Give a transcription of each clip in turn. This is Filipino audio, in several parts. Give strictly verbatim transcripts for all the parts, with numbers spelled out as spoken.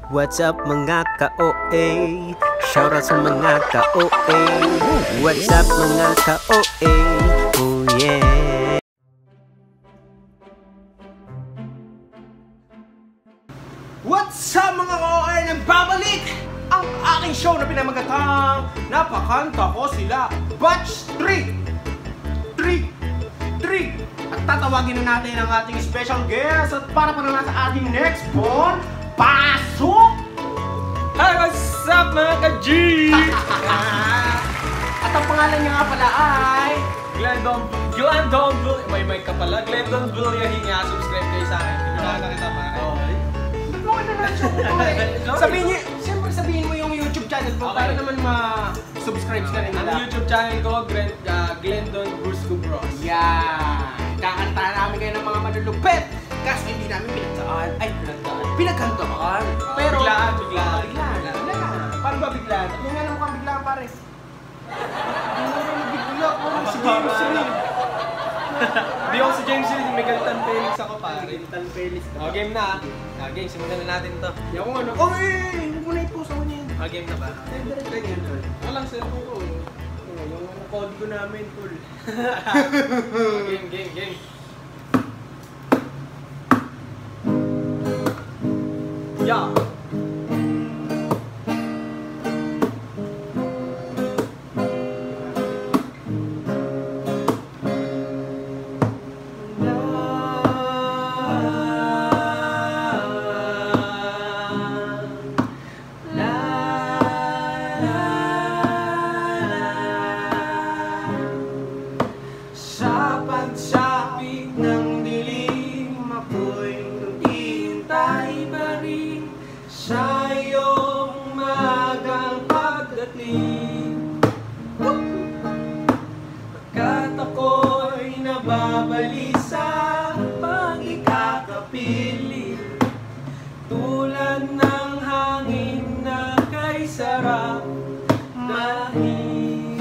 What's up mga ka-O A? Shoutout sa mga ka-O A. What's up mga ka-O A? Oh yeah. What's up mga ka-O A? Nagbabalik ang aking show na pinamagatang Napakanta Ko Sila Batch three three three. At tatawagin na natin ang ating special guest. At para pa naman sa ating next born, pasok! Hi, what's up mga ka-G? At ang pangalan niya nga pala ay Glendon, Glendon, may mic ka pala. Glendon Villahinga, subscribe kayo sa akin. Hindi ko nakakita pa. Bakit na lang siya ko? Sabihin niyo, siyempre sabihin mo yung YouTube channel ko para naman ma-subscribe ka rin nila. Ang YouTube channel ko, Glendon Brusco Bros. Yeah! Kakantahan namin kayo ng mga malulupit kasi hindi namin pinagtaan. Ay, pinagtaan. Pinagkantaan. Pero, biglaan, biglaan. Biglaan. Biglaan. Paano ba biglaan? Yung nga na mukhang biglaan, pare. Yung nga na bigla. Parang si James Reed. Hindi ako si James Reed, may Galitan Felix ako pare. Galitan Felix. O, game na ah. Ah, game, simulan na natin to. Hindi ako ano. Oh, eh! Huwag mo na i-post ako niya. Ah, game na ba? Direct lang yan, tol. Walang cellphone ko. Yung ano, code ko namin, tol. Game, game, game. Yeah. Sa pagsapit ng dilim, ako'y naghihintay pa rin sa iyong magang pagdating. Pagkat ako'y nababalisa pag ikakapiling, tulad ng hangin na kay sarap mahing.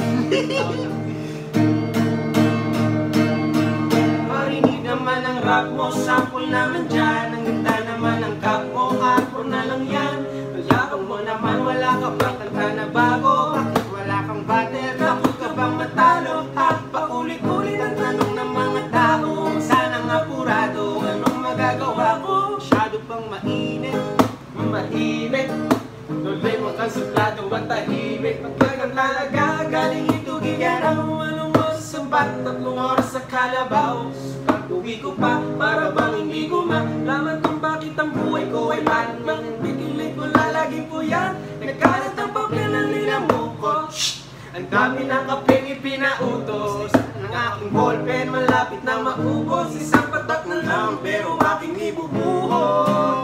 Naman ang rap mo, sample naman dyan. Ang ganda naman ang cap mo, afro na lang yan. Mayabang mo naman, wala ka bang kanta na bago? Bakit wala kang battle? Takot ka bang matalo? At paulit-ulit ang tanong ng mga tao. Sanang apurado, anong magagawa ko? Masyado pang mainit, mainit. Tuloy mo kang suplado at tahimik. Pagkagang talaga, galing ito gigaraw. Anong masasambat, tatlong oras sa kalabaw. Uwi ko pa, para bang hindi ko malaman kung bakit ang buhay ko ay malamang. Bikilig ko lalaging po yan, nagkalat ang papel ng nilamukot. Ang dami ng kapeng ipinautos, ng aking ballpen malapit na maubos. Isang patak na lang pero aking ibubuhos.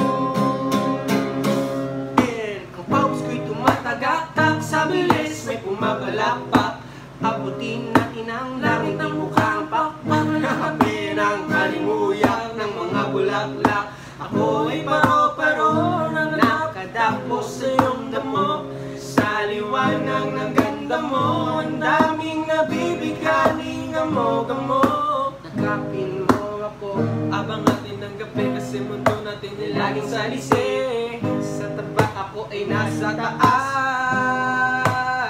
Ang pause ko'y tumatagaktak sa bilis, may pumabalakpak. Abutin natin ang langit ng mukhang pakpak. Nakape ng kalimuyak ng mga bulaklak. Ako ay paro-paro na nakadakpo sa iyong damo. Sa liwanag ng ganda mo, ang daming nabibigani gamo-gamo. Nakapin mo ako, abang natin ng gabi kasi mundo natin ay laging salisi. Sa tabak ako ay nasa taas.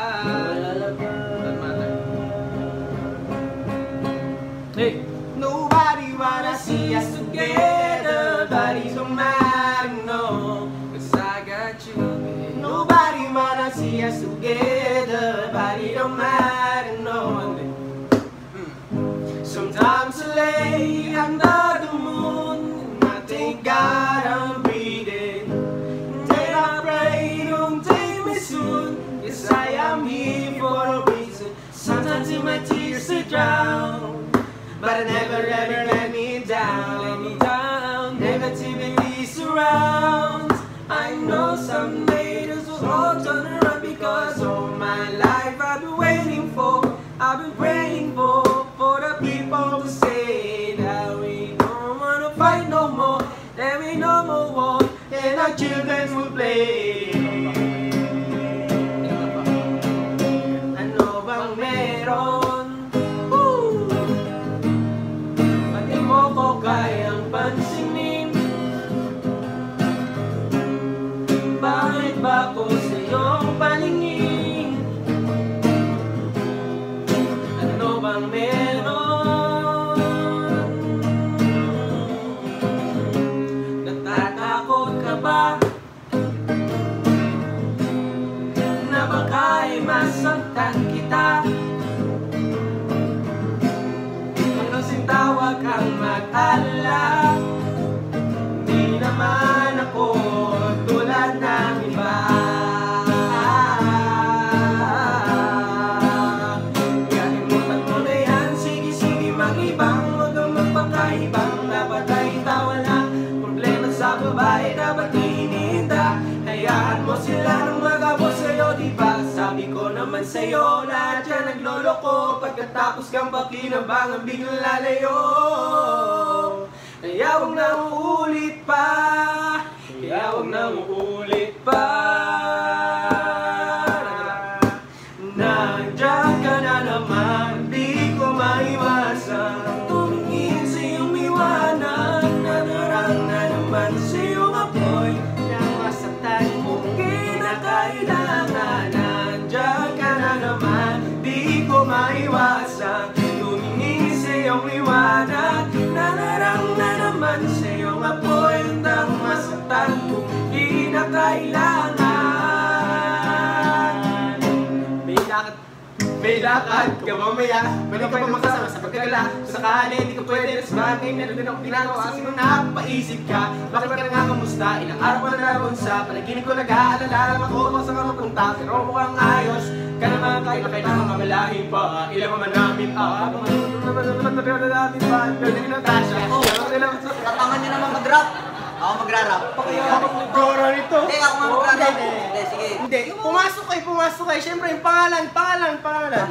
Hey! Nobody wanna see us together, but it don't matter, no, 'cause I got you. Nobody wanna see us together, but it don't matter, no. Sometimes I lay under the moon, and I thank God I'm breathing. Then I pray, don't take me soon, 'cause I am here for a reason. Sometimes in my tears I drown, but I never ever let me down, let me down. Negativity surrounds. I know someday this will all turn around, because all my life I've been waiting for, I've been praying for, for the people to say that we don't wanna fight no more, there ain't no more war, and our children will play. Ano bang meron? Mo ko kayang pansinin. ba na baka'y masaktan kita? Ano sintawag ang mag-alala? Di naman ako tulad ng iba. Kalimutan mo na yan, sige sige mag-ibang, huwag kang magpakaibang. Dapat ay tawa lang, problema sa babae dapat iniinda. Hayaan mo sila nang magabos sa'yo, diba? Sabi ko naman sa'yo, lahat yan nagloloko. Pagkatapos kang pakinabang ang biglang lalayo. Kaya huwag na uulit pa, kaya huwag na uulit pa. Nandiyan ka na naman, di ko maiwasan. Tumingin sa iyong liwanag, nanarang na naman sa iyong apoy. Nang masaktan mo kinakailangan. Nandiyan ka na naman, di ko maiwasan. Tumingin sa iyong liwanag, nanarang na naman sa iyong apoy. Nang masaktan mo kinakailangan. May lakad, may lakad ka mamaya. Balik ka pa makasama sa pagkagala. Sakali hindi ka pwede na sa bagay. Meron din akong ginagawa kasi nung napapaisip ka. Bakit ka na nga kamusta? Ilang araw ka na naroon sa panaginip ko nag-aalala lang ako kung saan ka mapunta. Pero mukhang ayos ka naman kahit na kailangan kamalahin pa. Ilang naman namin ah. Naman namin pa. Pwede rin ang tasya. Katangan niyo naman mag-rap. Ako magra-rap. Gora nito. Hindi, ako nga magra-rap. Hindi, sige. Hindi, pumasok kayo, pumasok kayo. Siyempre, yung pangalan, pangalan, pangalan.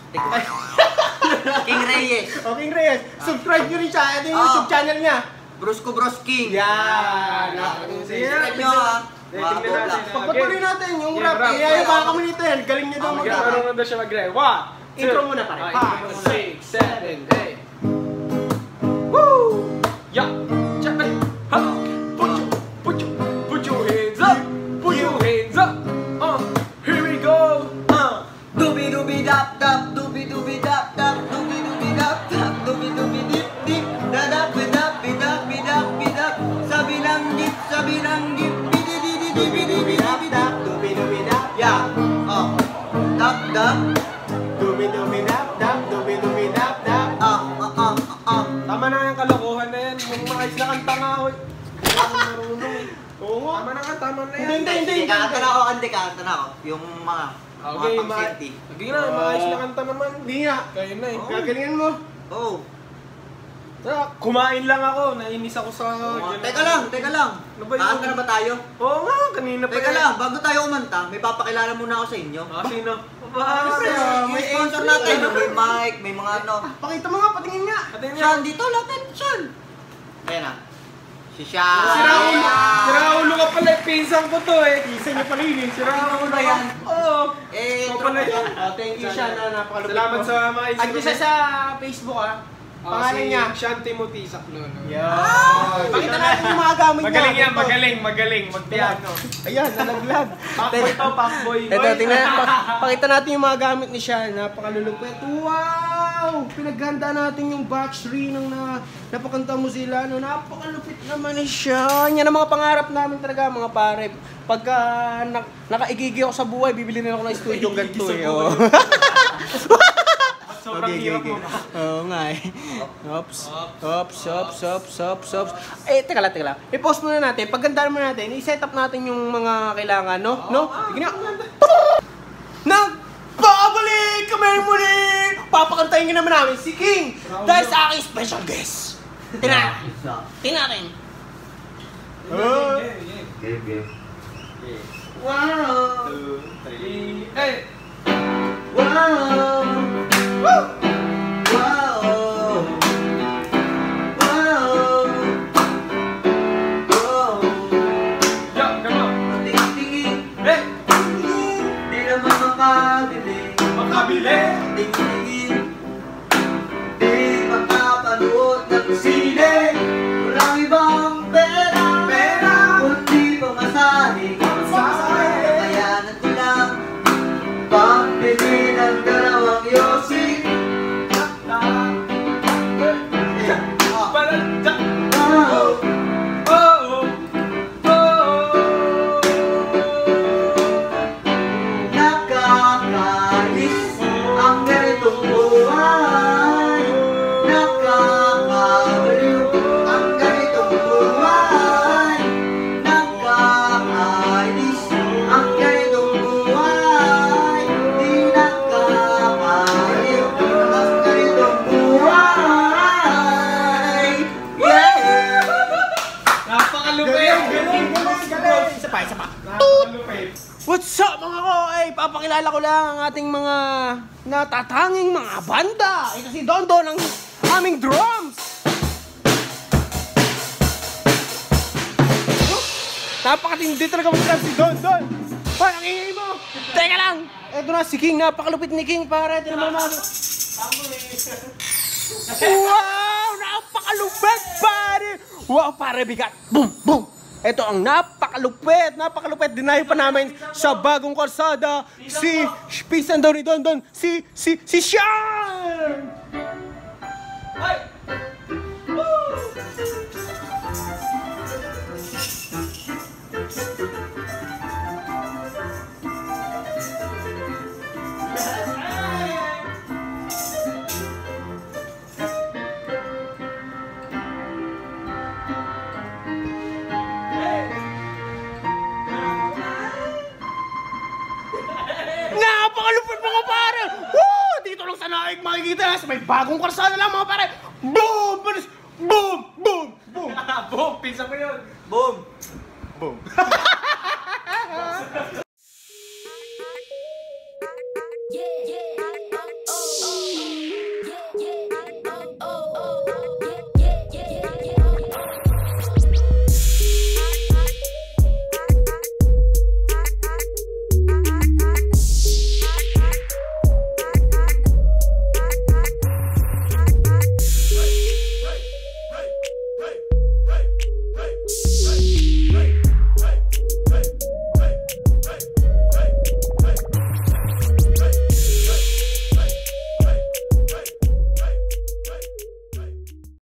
King Reyes. O, King Reyes. Subscribe nyo rin siya. Ito yung Oo. YouTube channel niya. Brusco Bros King. Yan. Subscribe nyo ha. Mga dobla. Pagpatuloy natin yung Yeah, rap. rap. Kaya yung mga kami nito yan. Galing nyo daw Mag- mag-rap. Marunong daw siya mag-rap. One, two, Intro muna pare. ah, Five, intro muna. Six, seven, eight. Woo! Yeah. Check it. Ha. Put your, put your, put your hands up. Put your hands up. Uh, here we go. Uh, Dubi dubi dap dap, dubi dubi dap dap, dubi dubi dap dap, dubi dubi dip dip, dadap bidap bidap bidap bidap, sabi lang dip, sabi lang dip, bidi bidi bidi bidi bidi dap. Dubi-dubi-dap. Yeah. Oh. Dap dap. Dubi-dubi-dap, dap. Dubi-dubi-dap-dap. Ah ah ah ah. Tama na yung kalokohan na yan. Yung mga isla kanta nga ako. eh. Hindi ako marunong eh. Oo nga. Tama na nga, tama na yan. Hindi, hindi, hindi. Hindi, kakanta na ako, hindi, kakanta na ako. Yung mga, mga Okay, pang ma- safety. Sige na, mga isla kanta naman. Hindi nga. Kayo na eh. Gagalingan mo. Oh. Ah, kumain lang ako, nainis ako sa... Mga- Teka lang, teka lang. Ano ba yun? Kakanta na ba tayo? Oo nga, kanina pa Teka yan. lang, bago tayo umanta, may papakilala muna ako sa inyo. Ah, sino? Siyempre, Ah, yung may sponsor entry. natin, may mic, may mga ano. Pakita mo nga, patingin nga. Atin niya. Sean, dito, lapit, Sean. Ayan na. Si Sean. Si Raulo, si Raulo ka pala, pinsan ko to eh. Isa niya pala yun eh. Si Ano Raulo ba yan? Oo. Eh, Ikaw pala yan. Ah, thank you siya na napakalupit Salamat mo. sa mga At siya sa Facebook ah. Pangalan niya. Sean Timothy Saclono. Yan. Pakita natin yung mga gamit niya. Magaling yan, Ito. magaling, magaling. Magpiano. Ayan, nalaglag. Pakboy to, pakboy. Ito, tingnan, pa- pakita natin yung mga gamit ni Sean. Napakalulupit. Wow! Pinaghanda natin yung batch three nung na, napakanta mo sila. No? Napakalupit naman ni Sean. Yan ang mga pangarap namin talaga, mga pare. Pagka na, nakaigigi ako sa buhay, bibili na ako ng studio ganito eh. Oh. Sobrang Okay, hirap okay, mo. okay. Oo nga eh. Ops. Ops, ops, ops, ops, ops. Eh, teka lang, teka lang. I-post muna natin. Pagandaan muna natin, i-set up natin yung mga kailangan, no? No? Sige nga. Nagbabalik kami muli! Papakantayin ka naman namin si King! Dahil sa aking special guest. Tingnan. Tingnan natin. Oh. Wow! Two, three, eight! wow. Woo! Wow. Wow. Wow. Yo, come on! Tingin-tingin, Hey! di naman makabili. Makabili! Tingin-tingin, di makapanood ng sine. Walang ibang pera, Pera! kundi pamasahe. Pamasahe. Kakayanan ko lang pambili ng dalawang yosi. What's up mga ko? Ay, papakilala ko lang ang ating mga natatanging mga banda. Ito si Don Don ng aming drums. Oh, napakatindi talaga mag-drums si Don Don. Hoy, ang ingay mo. Teka lang. Ito na si King. Napakalupit ni King. Pare, ito naman mga... Wow! Napakalupit, pare! Wow, pare, bigat. Boom, boom. Ito ang napakalupit, napakalupit. Dinayo pa namin sa bagong kalsada si Pisan daw ni Don Don, si, si, si Sean! Ay! Woo! Napakalupit mga pare! Woo! Dito lang sa naik makikita sa may bagong kalsada lang mga pare! Boom! Boom! Boom! Boom! Boom! Pinsan ko yun! Boom!